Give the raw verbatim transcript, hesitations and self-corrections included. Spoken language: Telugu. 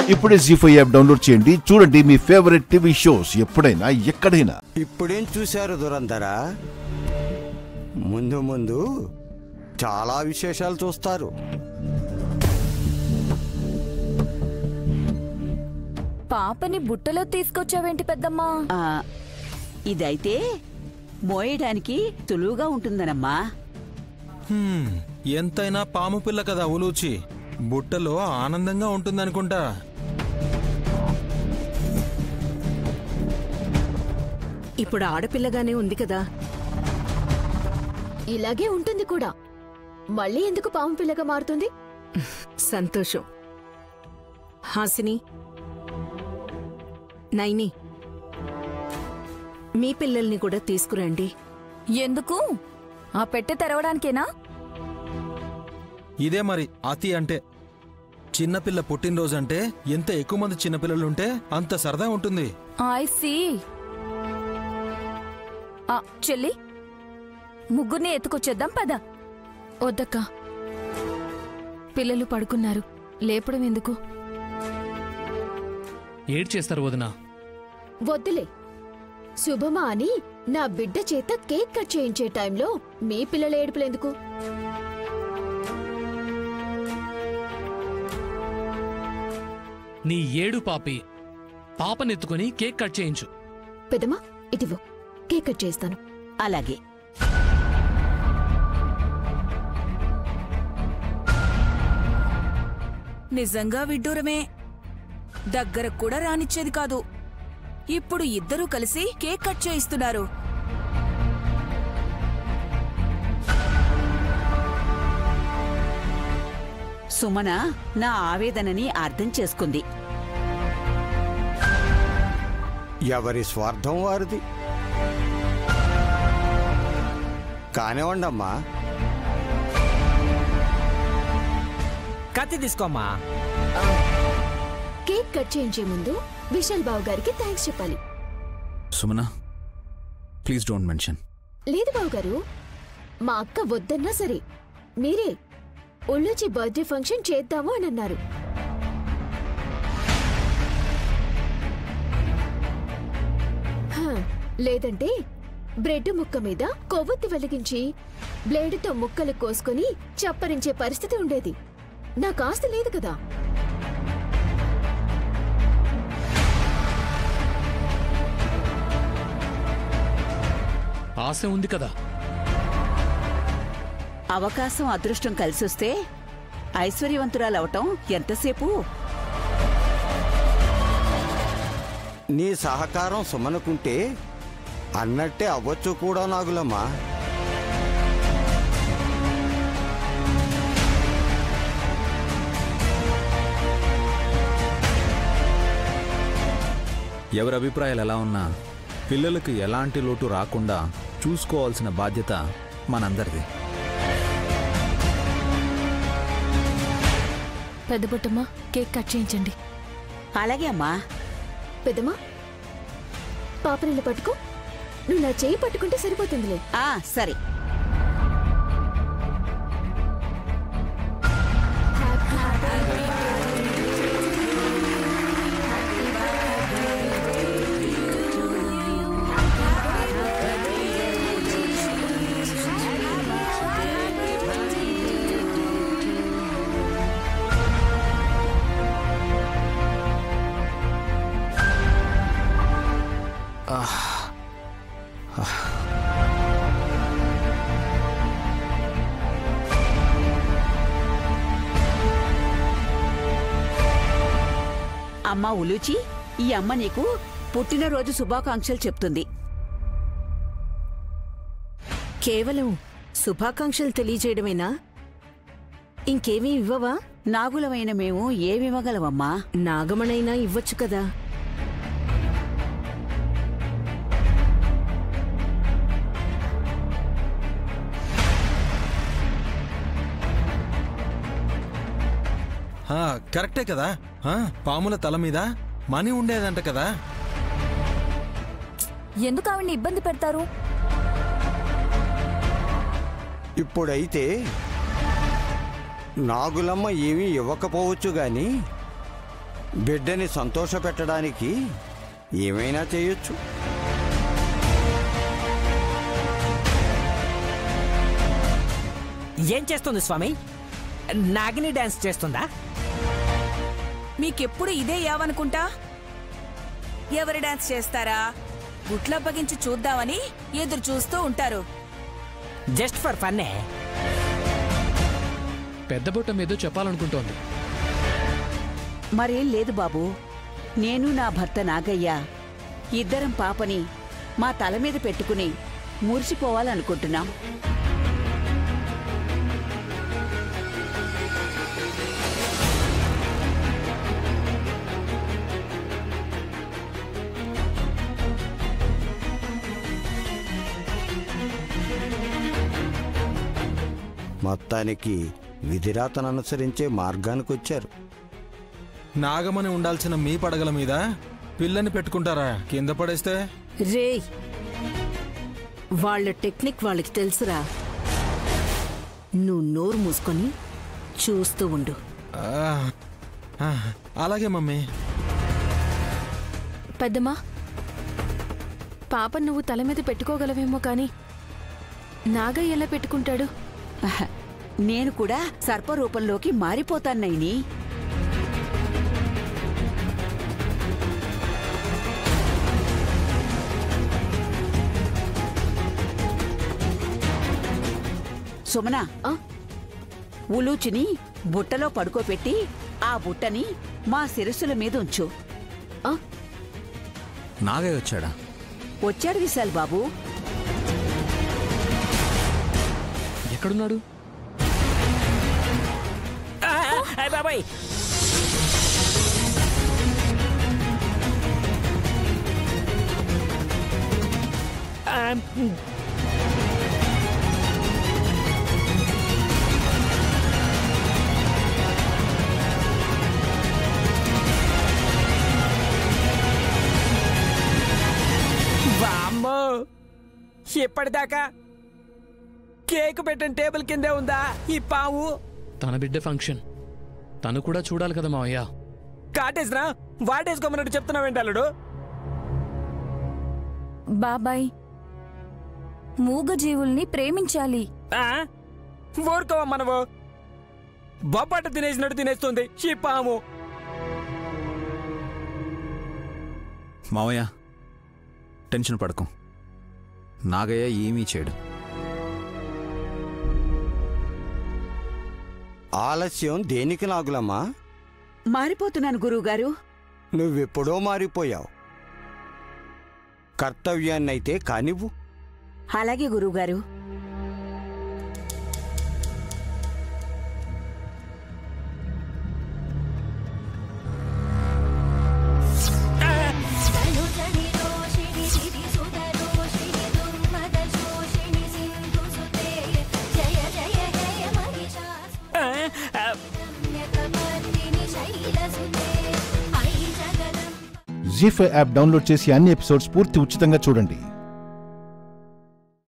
ఇప్పుడే జీ ఫైవ్ యాప్ డౌన్లోడ్ చేయండి, చూడండి మీ ఫేవరెట్ టీవీ షోస్ ఎప్పుడైనా ఎక్కడైనా. ఇప్పుడేం చూశారు దురంధరా? ముందు ముందు చాలా విశేషాలు చూస్తారు. పాపని బుట్టలో తీసుకొచ్చావేంటి పెద్దమ్మా? ఇదైతే మోయడానికి సులువుగా ఉంటుందనమ్మా. ఎంతైనా పాము పిల్ల కదా ఉలూచి, బుట్టలో ఆనందంగా ఉంటుందనుకుంటా. ఇప్పుడు ఆడపిల్లగానే ఉంది కదా, ఇలాగే ఉంటుంది కూడా. మళ్ళీ ఎందుకు పాము పిల్లగా మారుతుంది? సంతోషం. హాసిని, నైని, మీ పిల్లల్ని కూడా తీసుకురండి. ఎందుకు? ఆ పెట్టె తెరవడానికేనా? ఇదే మరి అతి అంటే. చిన్నపిల్ల పుట్టినరోజంటే ఎంత ఎక్కువ మంది చిన్నపిల్లలుంటే అంత సరదా ఉంటుంది. I see. చెల్లి, ముగ్గురిని ఎత్తుకొచ్చేద్దాం పద. వద్దక్క, పిల్లలు పడుకున్నారు, లేపడం ఎందుకు? ఏడ్ చేస్తారు వదినా. వద్దులే. శుభమా అని నా బిడ్డ చేత కేక్ కట్ చేయించే టైంలో మీ పిల్లల ఏడుపులెందుకు? నీ ఏడు పాపి, పాపనెత్తుకుని కేక్ కట్ చేయించు. పెద్దమ్మా, ఇదివో, కేక్ కట్ చేస్తాను. అలాగే. నిజంగా విడ్డూరమే. దగ్గరకు కూడా రానిచ్చేది కాదు. ఇప్పుడు ఇద్దరూ కలిసి కేక్ కట్ చేయిస్తున్నారు. సుమన నా ఆవేదనని అర్థం చేసుకుంది. ఎవరి స్వార్థం వారిది. కానివ్వండమ్మా. కత్తి తీసుకోమ్మా. కేక్ కట్ చేయించే ముందు విశాల్ బాబు గారికి థ్యాంక్స్ చెప్పాలి. Sumana, please don't mention. లేదు బాబు గారు, మా అక్క వద్దన్నా సరే మీరే ఉళ్ళొచ్చి బర్త్డే ఫంక్షన్ చేద్దాము అని అన్నారు. లేదంటే బ్రెడ్ ముక్క మీద కొవ్వొత్తి వెలిగించి బ్లేడుతో ముక్కలు కోసుకుని చప్పరించే పరిస్థితి ఉండేది. నాకు ఆస్తి లేదు కదా. ఆశ ఉంది కదా. అవకాశం అదృష్టం కలిసొస్తే ఐశ్వర్యవంతురాలవటం ఎంతసేపు? నీ సహకారం సుమనుకుంటే అన్నట్టే అవ్వచ్చు కూడా నాగులమ్మా. ఎవరి అభిప్రాయాలు ఎలా ఉన్నా పిల్లలకు ఎలాంటి లోటు రాకుండా చూసుకోవాల్సిన బాధ్యత మనందరిది. పెద్దబొట్టమ్మా, కేక్ కట్ చేయించండి. అలాగే అమ్మా. పెద్దమ్మా, పాపనిల్లు పట్టుకో. నువ్వు నా చేయి పట్టుకుంటే సరిపోతుందిలే. ఆ సరే. అమ్మా ఉలూచి, ఈ అమ్మ నీకు పుట్టినరోజు శుభాకాంక్షలు చెప్తుంది. కేవలం శుభాకాంక్షలు తెలియజేయడమేనా? ఇంకేమీ ఇవ్వవా? నాగులమైన మేము ఏమివ్వగలవమ్మా? నాగమణైనా ఇవ్వచ్చు కదా. కరెక్టే కదా. పాముల తల మీద మనీ ఉండేదంట కదా. ఎందుకు ఆవిడ్ని ఇబ్బంది పెడతారు? ఇప్పుడైతే నాగులమ్మ ఏమీ ఇవ్వకపోవచ్చు గాని బిడ్డని సంతోషపెట్టడానికి ఏమైనా చేయొచ్చు. ఏం చేస్తుంది స్వామి? నాగిని డాన్స్ చేస్తుందా? మీకెప్పుడు ఇదే యావనుకుంటా? ఎవరు డాన్స్ చేస్తారా గుట్లప్పగించి చూద్దామని ఎదురు చూస్తూ ఉంటారు. జస్ట్ ఫర్ ఫన్నే. పెద్ద బొట్ట మీద చెప్పాలనుకుంటోంది. మరేం లేదు బాబు, నేను నా భర్త నాగయ్య ఇద్దరం పాపని మా తల మీద పెట్టుకుని మురిసిపోవాలనుకుంటున్నాం. మొత్తానికి విధిరాతను అనుసరించే మార్గానికి వచ్చారు. నాగమని ఉండాల్సిన మీ పడగల మీద పిల్లని పెట్టుకుంటారా? కింద పడేస్తే రే, వాళ్ళ టెక్నిక్ వాళ్ళకి తెలుసురా. నువ్వు నోరు మూసుకొని చూస్తూ ఉండు. ఆ, ఆ, అలాగే మమ్మీ. పెద్దమ్మా, పాప నువ్వు తల మీద పెట్టుకోగలవేమో కానీ నాగయ్య ఎలా పెట్టుకుంటాడు? నేను కూడా సర్పరూపంలోకి మారిపోతాన్నైని. సుమన, ఉలూచిని బుట్టలో పడుకోపెట్టి ఆ బుట్టని మా శిరస్సుల మీద ఉంచు. నాగయ్య వచ్చాడా? వచ్చాడు విశాల్ బాబు. ఎక్కడున్నాడు? బాబాయ్, వామ్మో, ఎప్పటిదాకా కేక్ పెట్టిన టేబుల్ కిందే ఉందా ఈ పావు? తన బిడ్డ ఫంక్షన్ తను కూడా చూడాలి కదా మావయ్య. కాటేసినా వాటేసుకోమన్నట్టు చెప్తున్నావేంటి అల్లుడు? బాబాయ్, మూగజీవుల్ని ప్రేమించాలి. ఊరుకోవా మనవు. బొబ్బట్ట తినేసినట్టు తినేస్తుంది ఈ పాము. మావయ్య, టెన్షన్ పడకు. నాగయ్య ఏమీ చేయడు. ఆలస్యం దేనికి నాగులమ్మా? మారిపోతున్నాను గురువుగారు. నువ్వెప్పుడో మారిపోయావు. కర్తవ్యాన్నైతే కానివ్వు. అలాగే గురువుగారు. జీ ఫైవ్ యాప్ డౌన్లోడ్ చేసి అన్ని ఎపిసోడ్స్ పూర్తి ఉచితంగా చూడండి.